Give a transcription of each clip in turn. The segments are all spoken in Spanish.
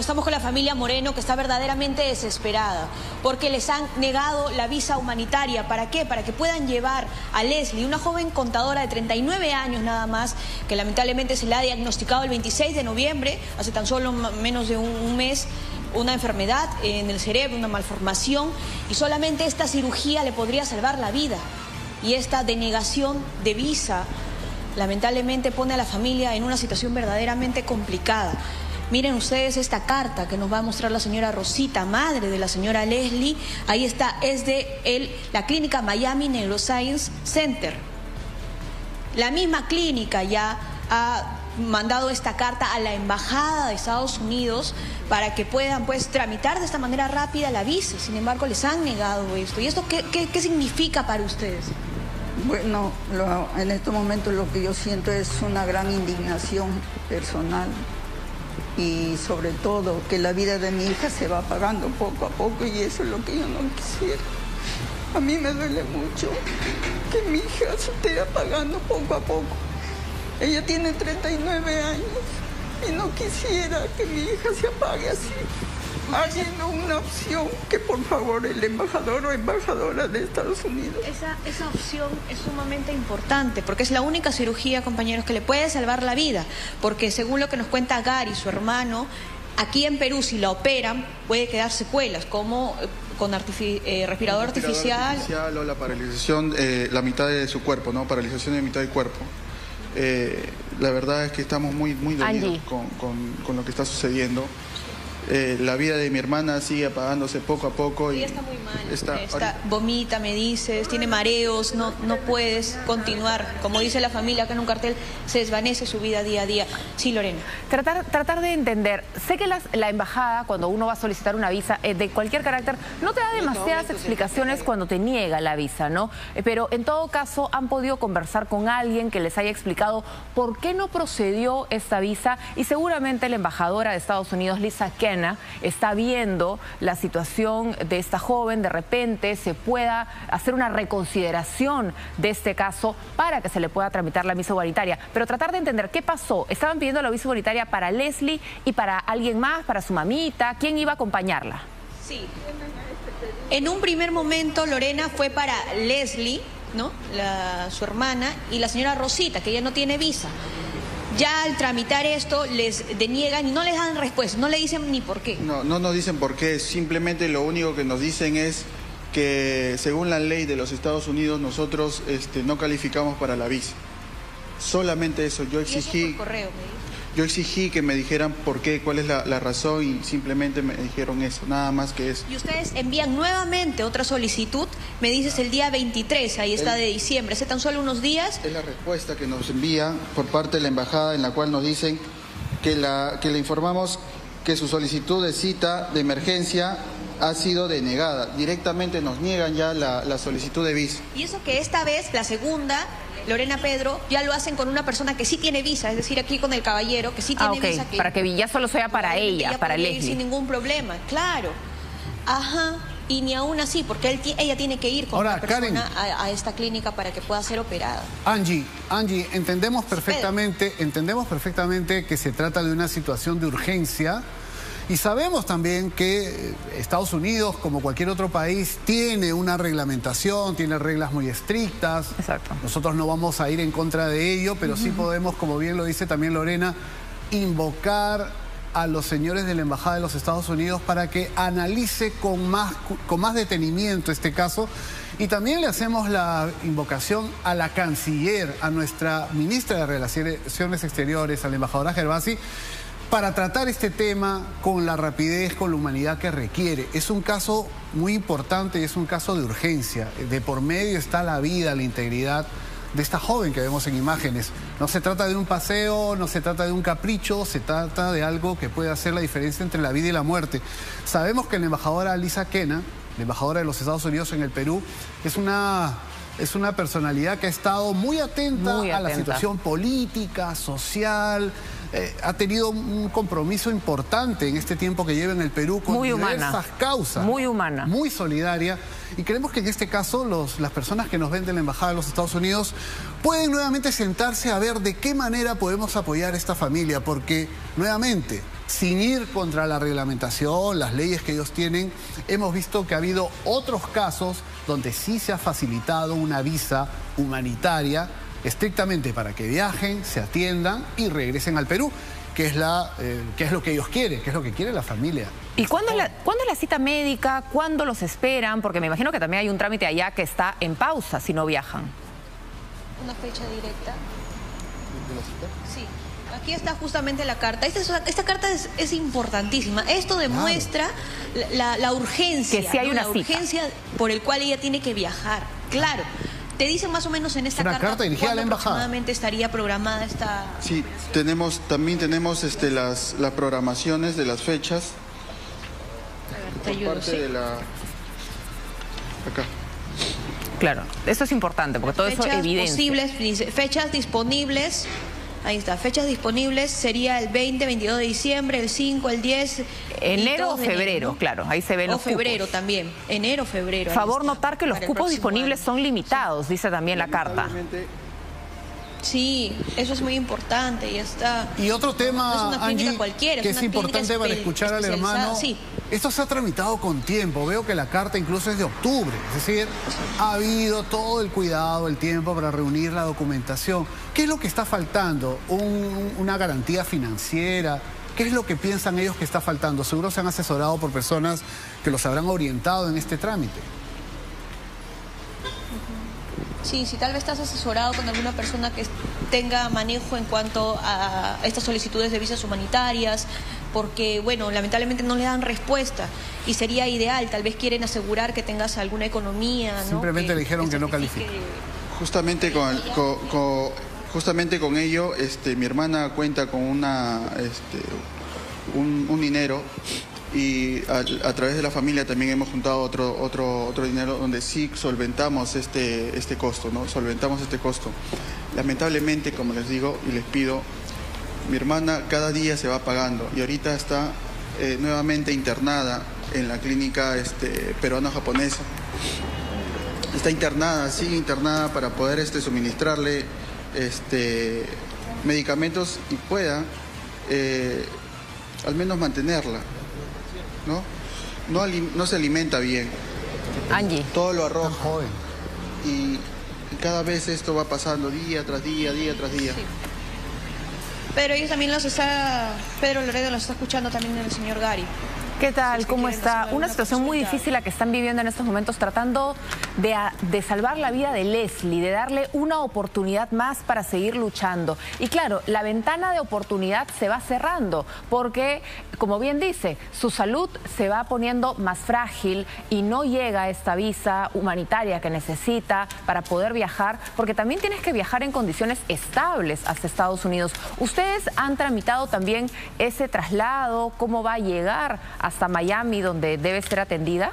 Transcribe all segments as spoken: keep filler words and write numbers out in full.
Estamos con la familia Moreno, que está verdaderamente desesperada porque les han negado la visa humanitaria. ¿Para qué? Para que puedan llevar a Leslie, una joven contadora de treinta y nueve años nada más, que lamentablemente se le ha diagnosticado el veintiséis de noviembre, hace tan solo menos de un, un mes, una enfermedad en el cerebro, una malformación, y solamente esta cirugía le podría salvar la vida. Y esta denegación de visa lamentablemente pone a la familia en una situación verdaderamente complicada. Miren ustedes esta carta que nos va a mostrar la señora Rosita, madre de la señora Leslie. Ahí está, es de el, la clínica Miami Neuroscience Center. La misma clínica ya ha mandado esta carta a la embajada de Estados Unidos para que puedan pues tramitar de esta manera rápida la visa. Sin embargo, les han negado esto. ¿Y esto qué, qué, qué significa para ustedes? Bueno, lo, en estos momentos lo que yo siento es una gran indignación personal. Y sobre todo que la vida de mi hija se va apagando poco a poco, y eso es lo que yo no quisiera. A mí me duele mucho que mi hija se esté apagando poco a poco. Ella tiene treinta y nueve años y no quisiera que mi hija se apague así. Haciendo una opción que por favor el embajador o embajadora de Estados Unidos. Esa, esa opción es sumamente importante porque es la única cirugía, compañeros, que le puede salvar la vida. Porque según lo que nos cuenta Gary, su hermano, aquí en Perú si la operan puede quedar secuelas como con artifici eh, respirador, respirador artificial. artificial o la paralización, eh, la mitad de su cuerpo, ¿no? Paralización de mitad del cuerpo. Eh, la verdad es que estamos muy, muy dolidos con, con, con lo que está sucediendo. Eh, la vida de mi hermana sigue apagándose poco a poco. Y ella está muy mal. Está, está, vomita, me dices, tiene mareos, no, no puedes continuar. Como dice la familia acá en un cartel, se desvanece su vida día a día. Sí, Lorena. Tratar, tratar de entender. Sé que las, la embajada, cuando uno va a solicitar una visa eh, de cualquier carácter, no te da demasiadas explicaciones cuando te niega la visa, ¿no? Eh, pero en todo caso, han podido conversar con alguien que les haya explicado por qué no procedió esta visa, y seguramente la embajadora de Estados Unidos, Lisa Kent, está viendo la situación de esta joven. De repente se pueda hacer una reconsideración de este caso para que se le pueda tramitar la visa humanitaria. Pero tratar de entender qué pasó. Estaban pidiendo la visa humanitaria para Leslie y para alguien más, para su mamita. ¿Quién iba a acompañarla? Sí. En un primer momento, Lorena, fue para Leslie, ¿no? La, su hermana, y la señora Rosita, que ella no tiene visa. Ya al tramitar esto les deniegan y no les dan respuesta, no le dicen ni por qué. No, no nos dicen por qué, simplemente lo único que nos dicen es que según la ley de los Estados Unidos nosotros este, no calificamos para la visa. Solamente eso, yo exigí... ¿Y eso por correo, me dice? Yo exigí que me dijeran por qué, cuál es la, la razón, y simplemente me dijeron eso, nada más que eso. Y ustedes envían nuevamente otra solicitud, me dices el día veintitrés, ahí está, de diciembre, hace tan solo unos días. Es la respuesta que nos envía por parte de la embajada, en la cual nos dicen que, la, que le informamos que su solicitud de cita de emergencia ha sido denegada. Directamente nos niegan ya la, la solicitud de visa. Y eso que esta vez, la segunda, Lorena, Pedro, ya lo hacen con una persona que sí tiene visa, es decir, aquí con el caballero, que sí tiene ah, okay. visa. Que para que ya solo sea para ella, para Leslie. Sin ningún problema, claro. Ajá, y ni aún así, porque él, ella tiene que ir con Ahora, una persona Karen, a, a esta clínica para que pueda ser operada. Angie, Angie, entendemos perfectamente, entendemos perfectamente que se trata de una situación de urgencia. Y sabemos también que Estados Unidos, como cualquier otro país, tiene una reglamentación, tiene reglas muy estrictas. Exacto. Nosotros no vamos a ir en contra de ello, pero sí podemos, como bien lo dice también Lorena, invocar a los señores de la Embajada de los Estados Unidos para que analice con más, con más detenimiento este caso. Y también le hacemos la invocación a la canciller, a nuestra ministra de Relaciones Exteriores, a la embajadora Gervasi, para tratar este tema con la rapidez, con la humanidad que requiere. Es un caso muy importante y es un caso de urgencia. De por medio está la vida, la integridad de esta joven que vemos en imágenes. No se trata de un paseo, no se trata de un capricho, se trata de algo que puede hacer la diferencia entre la vida y la muerte. Sabemos que la embajadora Lisa Kent, la embajadora de los Estados Unidos en el Perú, es una... Es una personalidad que ha estado muy atenta, muy atenta. a la situación política, social. Eh, ha tenido un compromiso importante en este tiempo que lleva en el Perú con muy diversas humana. causas. Muy humana. Muy solidaria. Y creemos que en este caso los, las personas que nos ven de la Embajada de los Estados Unidos pueden nuevamente sentarse a ver de qué manera podemos apoyar a esta familia. Porque, nuevamente, sin ir contra la reglamentación, las leyes que ellos tienen, hemos visto que ha habido otros casos donde sí se ha facilitado una visa humanitaria estrictamente para que viajen, se atiendan y regresen al Perú, que es, la, eh, que es lo que ellos quieren, que es lo que quiere la familia. ¿Y cuándo es la, ¿cuándo es la cita médica? ¿Cuándo los esperan? Porque me imagino que también hay un trámite allá que está en pausa si no viajan. ¿Una fecha directa? Sí. Aquí está justamente la carta. Esta, esta carta es, es importantísima. Esto demuestra claro. la, la urgencia. Que sí hay ¿no? una la cita. urgencia por el cual ella tiene que viajar. Claro. Te dicen más o menos en esta una carta, carta dirigida a la embajada. Aproximadamente estaría programada esta... Sí, tenemos, también tenemos este, las, las programaciones de las fechas. A ver, te por ayudo, parte ¿sí? de la... Acá. Claro, eso es importante porque todo fechas eso evidencia. Posibles, dice, fechas disponibles, ahí está, fechas disponibles sería el veinte, veintidós de diciembre, el cinco, el diez... Enero o febrero, ¿no? Claro, ahí se ven o los febrero cupos. también, enero, febrero. Favor notar que los cupos disponibles año. son limitados, dice también la carta. Sí, eso es muy importante y está... Y otro tema, no es una clínica Angie, cualquiera, que es es una importante para escuchar al hermano. Sí. Esto se ha tramitado con tiempo. Veo que la carta incluso es de octubre. Es decir, ha habido todo el cuidado, el tiempo para reunir la documentación. ¿Qué es lo que está faltando? Un, una garantía financiera. ¿Qué es lo que piensan ellos que está faltando? Seguro se han asesorado por personas que los habrán orientado en este trámite. Sí, si tal vez estás asesorado con alguna persona que tenga manejo en cuanto a estas solicitudes de visas humanitarias, porque, bueno, lamentablemente no le dan respuesta y sería ideal, tal vez quieren asegurar que tengas alguna economía, ¿no? Simplemente que, le dijeron que, que no califica. Justamente con, con, con, justamente con ello, este, mi hermana cuenta con una, este, un, un dinero y a, a través de la familia también hemos juntado otro, otro, otro dinero donde sí solventamos este, este costo, ¿no? Solventamos este costo. Lamentablemente, como les digo y les pido, mi hermana cada día se va pagando y ahorita está eh, nuevamente internada en la clínica este, peruano-japonesa. Está internada, sigue internada para poder este, suministrarle este, medicamentos y pueda eh, al menos mantenerla, ¿no? No, no se alimenta bien. Angie. Todo lo arroja. Tan joven. Y, y cada vez esto va pasando día tras día, día tras día. Sí. Pero ellos también los está, Pedro Loredo los está escuchando también el señor Gary. ¿Qué tal? Si es que ¿Cómo quieren está? hacer Una alguna situación muy consulta. difícil la que están viviendo en estos momentos, tratando de, a, de salvar la vida de Leslie, de darle una oportunidad más para seguir luchando. Y claro, la ventana de oportunidad se va cerrando porque, como bien dice, su salud se va poniendo más frágil y no llega esta visa humanitaria que necesita para poder viajar, porque también tienes que viajar en condiciones estables hasta Estados Unidos. ¿Ustedes han tramitado también ese traslado? ¿Cómo va a llegar hasta Miami, donde debe ser atendida?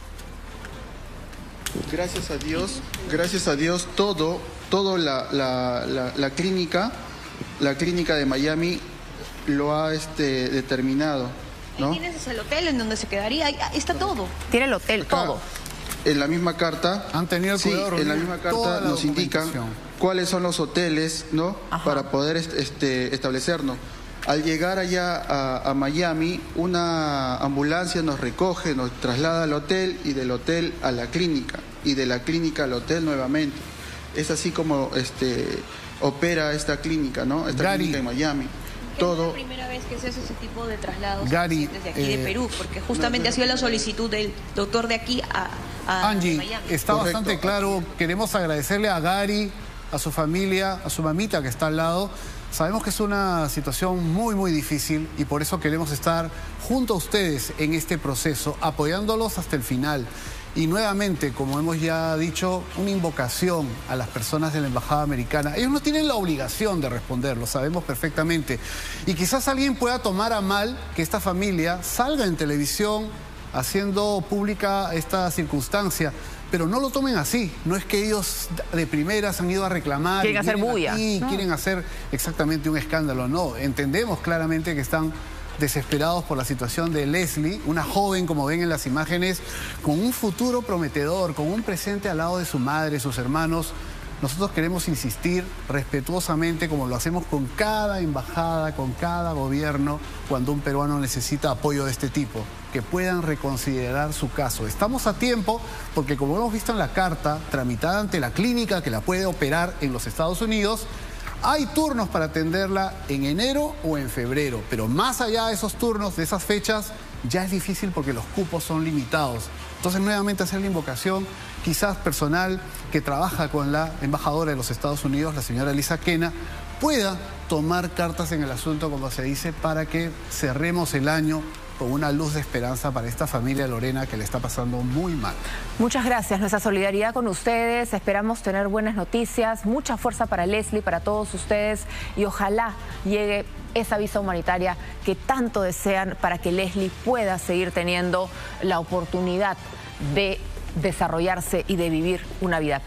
Gracias a Dios, gracias a Dios, todo, todo la, la, la, la clínica, la clínica de Miami lo ha este, determinado, ¿no? Ahí tienes el hotel en donde se quedaría, ahí está todo. Tiene el hotel, Acá, todo. En la misma carta, Han tenido el sí, cuidado de en la reunir misma toda carta la nos indican documentación. cuáles son los hoteles, ¿no? Ajá. Para poder este, establecernos. Al llegar allá a, a Miami, una ambulancia nos recoge, nos traslada al hotel y del hotel a la clínica y de la clínica al hotel nuevamente. Es así como este, opera esta clínica, ¿no? Esta Gary. clínica en Miami. Es Todo. la primera vez que se hace ese tipo de traslados Gary, desde aquí eh, de Perú, porque justamente ha sido la solicitud del doctor de aquí a, a Angie, Miami. está Correcto. bastante claro. Queremos agradecerle a Gary, a su familia, a su mamita que está al lado. Sabemos que es una situación muy, muy difícil y por eso queremos estar junto a ustedes en este proceso, apoyándolos hasta el final. Y nuevamente, como hemos ya dicho, una invocación a las personas de la Embajada Americana. Ellos no tienen la obligación de responder, lo sabemos perfectamente. Y quizás alguien pueda tomar a mal que esta familia salga en televisión haciendo pública esta circunstancia. Pero no lo tomen así, no es que ellos de primeras han ido a reclamar. Quieren hacer bulla. Aquí, No. Quieren hacer exactamente un escándalo, no. Entendemos claramente que están desesperados por la situación de Leslie, una joven, como ven en las imágenes, con un futuro prometedor, con un presente al lado de su madre, sus hermanos, nosotros queremos insistir respetuosamente, como lo hacemos con cada embajada, con cada gobierno, cuando un peruano necesita apoyo de este tipo, que puedan reconsiderar su caso. Estamos a tiempo porque, como hemos visto en la carta tramitada ante la clínica que la puede operar en los Estados Unidos, hay turnos para atenderla en enero o en febrero, pero más allá de esos turnos, de esas fechas, ya es difícil porque los cupos son limitados. Entonces, nuevamente hacer la invocación, quizás personal que trabaja con la embajadora de los Estados Unidos, la señora Lisa Kena, pueda tomar cartas en el asunto, como se dice, para que cerremos el año con una luz de esperanza para esta familia, Lorena, que le está pasando muy mal. Muchas gracias, nuestra solidaridad con ustedes, esperamos tener buenas noticias, mucha fuerza para Leslie, para todos ustedes, y ojalá llegue esa visa humanitaria que tanto desean para que Leslie pueda seguir teniendo la oportunidad de desarrollarse y de vivir una vida plena.